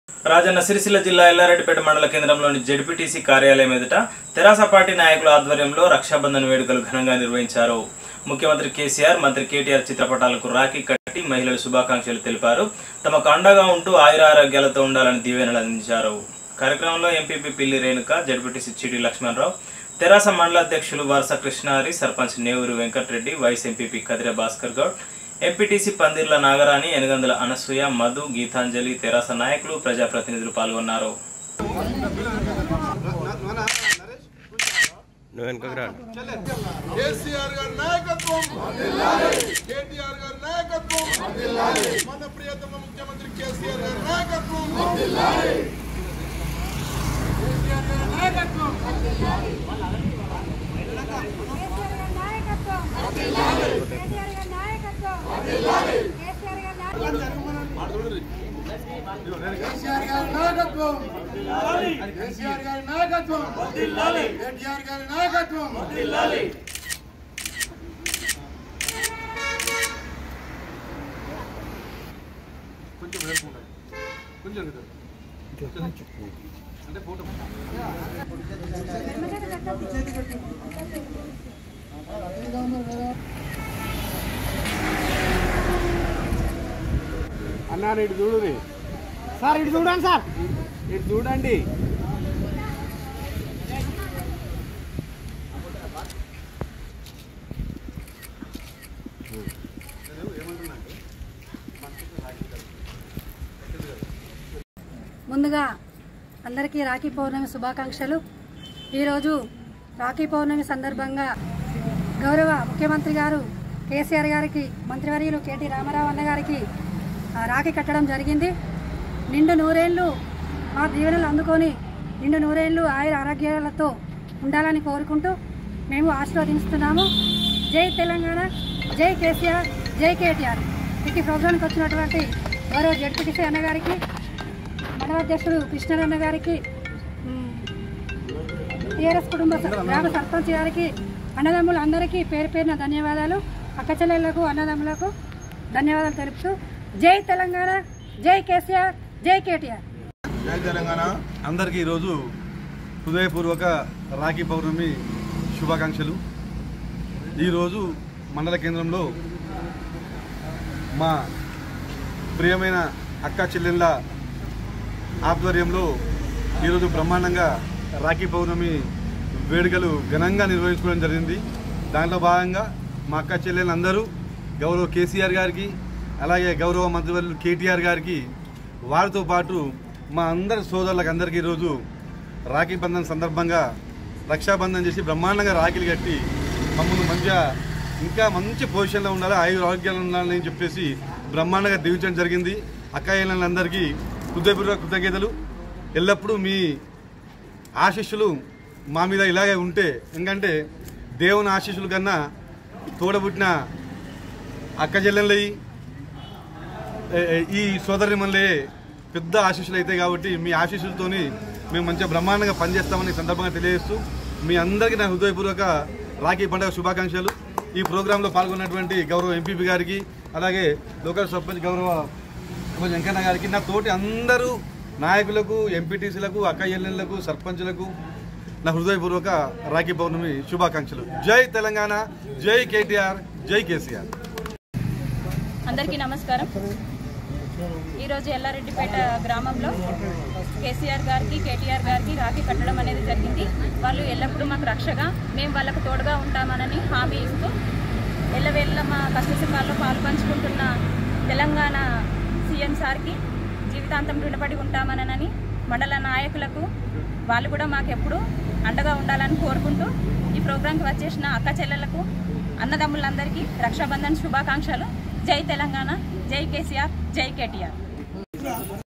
రాజన్న సిరిసిల్ల జిల్లా ఎల్లారెడ్డిపేట మండల కేంద్రంలోని జెడ్పీటీసీ కార్యాలయం ఎదుట తెరాస పార్టీ నాయకుల ఆధ్వర్యంలో రక్షాబంధన్ వేడుకలు ఘనంగా నిర్వహించారు. ముఖ్యమంత్రి కేసీఆర్, మంత్రి కేటీఆర్ చిత్రపటాలకు రాఖీ కట్టి మహిళలు శుభాకాంక్షలు తెలిపారు. తమకు అండగా ఉంటూ ఆయురారోగ్యాలతో ఉండాలని దీవెనలు అందించారు. కార్యక్రమంలో ఎంపీపీ పిల్లి రేణుక, జెడ్పీటీసీ చిడి లక్ష్మణరావు, తెరాస మండల అధ్యక్షులు Varasa Krishnari, sarpanch Nevuru Venkatareddy, vice MPP Kadira Bhaskar Goud, MPTC Pandirla Nagarani, Enagandula Anasuya, Madhu, Geetanjali, Terasa నాయకులు, ప్రజాప్రతినిధులు పాల్గొన్నారు. అన్నారు ఇటు చూడు సార్, ఇటు చూడండి సార్, ఇటు చూడండి. ముందుగా అందరికీ రాఖీ పౌర్ణమి శుభాకాంక్షలు. ఈరోజు రాఖీ పౌర్ణమి సందర్భంగా గౌరవ ముఖ్యమంత్రి గారు కేసీఆర్ గారికి, మంత్రివర్యులు కేటీ రామారావు అన్న గారికి రాఖీ కట్టడం జరిగింది. నిండు నూరేళ్లు మా దీవెనలు అందుకొని నిండు నూరేళ్లు ఆయుర ఆరోగ్యాలతో ఉండాలని కోరుకుంటూ మేము ఆశీర్వదిస్తున్నాము. జై తెలంగాణ, జై కేసీఆర్, జై కేటీఆర్. ఈ ప్రోగ్రాంకి వచ్చినటువంటి గౌరవ జెడ్పీటీసీ అన్న గారికి, మండలాధ్యక్షుడు కృష్ణారన్న గారికి, టీఆర్ఎస్ కుటుంబ గ్రామ సర్పంచ్ గారికి, అన్నదమ్ములందరికీ పేరు పేరున ధన్యవాదాలు. అక్క చెల్లెళ్లకు, అన్నదమ్ములకు ధన్యవాదాలు తెలుపుతూ జై తెలంగాణ, జై కేసీఆర్, జై కేటీఆర్. జై తెలంగాణ. అందరికీ ఈరోజు హృదయపూర్వక రాఖీ పౌర్ణమి శుభాకాంక్షలు. ఈరోజు మండల కేంద్రంలో మా ప్రియమైన అక్క చెల్లెళ్ళ ఆధ్వర్యంలో ఈరోజు బ్రహ్మాండంగా రాఖీ పౌర్ణమి వేడుకలు ఘనంగా నిర్వహించుకోవడం జరిగింది. దాంట్లో భాగంగా మా అక్క చెల్లెళ్ళందరూ గౌరవ కేసీఆర్ గారికి, అలాగే గౌరవ మంత్రివర్యులు కేటీఆర్ గారికి, వారితో పాటు మా అందరి సోదరులకు అందరికీ ఈరోజు రాఖీ బంధన్ సందర్భంగా రక్షాబంధన్ చేసి బ్రహ్మాండంగా రాఖీలు కట్టి మమ్మల్ని మంచిగా ఇంకా మంచి పొజిషన్లో ఉండాలి, ఆరోగ్యాలు ఉండాలని చెప్పేసి బ్రహ్మాండంగా దీవించడం జరిగింది. అక్కాయిలందరికీ హృదయపూర్వక కృతజ్ఞతలు. ఎల్లప్పుడూ మీ ఆశీస్సులు మా మీద ఇలాగే ఉంటే, ఎందుకంటే దేవుని ఆశీస్సుల కన్నా తోడబుట్టిన అక్క చెల్లెళ్ళయి, ఈ సోదరిమణులే పెద్ద ఆశీస్సులు అవుతాయి. కాబట్టి మీ ఆశీస్సులతోని మేము మంచిగా బ్రహ్మాండంగా పనిచేస్తామని సందర్భంగా తెలియజేస్తూ మీ అందరికీ నా హృదయపూర్వక రాఖీ పండుగ శుభాకాంక్షలు. ఈ ప్రోగ్రాంలో పాల్గొన్నటువంటి గౌరవ ఎంపీపీ గారికి, అలాగే లోకల్ సర్పంచ్ గౌరవ వెంకన్న గారికి, నా తోటి అందరూ నాయకులకు, ఎంపీటీసీలకు, అక్క చెల్లెళ్లకు, సర్పంచులకు నా హృదయపూర్వక రాఖీ పౌర్ణమి శుభాకాంక్షలు. జై తెలంగాణ, జై కేటీఆర్, జై కేసీఆర్. అందరికీ నమస్కారం. ఈరోజు ఎల్లారెడ్డిపేట గ్రామంలో కేసీఆర్ గారికి, కేటీఆర్ గారికి రాఖీ కట్టడం అనేది జరిగింది. వాళ్ళు ఎల్లప్పుడూ మాకు రక్షగా, మేము వాళ్ళకు తోడుగా ఉంటామని హామీ ఇస్తూ ఎల్లవేళ్ళ మా కష్టసుఖాల్లో పాలు పంచుకుంటున్న తెలంగాణ సీఎం సార్కి జీవితాంతం రుణపడి ఉంటామనని మండల నాయకులకు, వాళ్ళు కూడా మాకెప్పుడు అండగా ఉండాలని కోరుకుంటూ ఈ ప్రోగ్రాంకి వచ్చేసిన అక్క చెల్లెలకు, అన్నదమ్ములందరికీ రక్షాబంధన్ శుభాకాంక్షలు. జై తెలంగాణ, జై కేసీఆర్, జై కేటీఆర్.